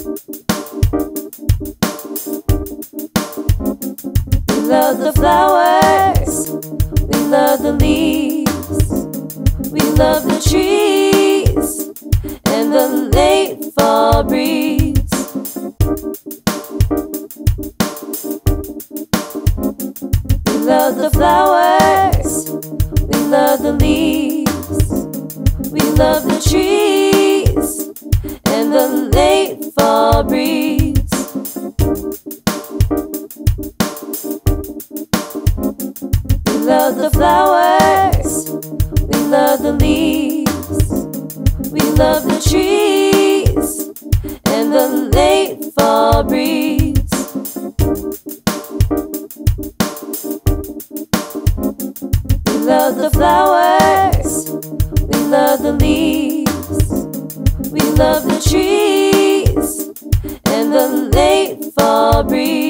We love the flowers, we love the leaves, we love the trees and the late fall breeze. We love the flowers, we love the leaves, we love the trees and the late fall breeze. We love the flowers, we love the leaves, we love the trees and the late fall breeze. We love the flowers, we love the leaves, we love the trees and the late fall breeze.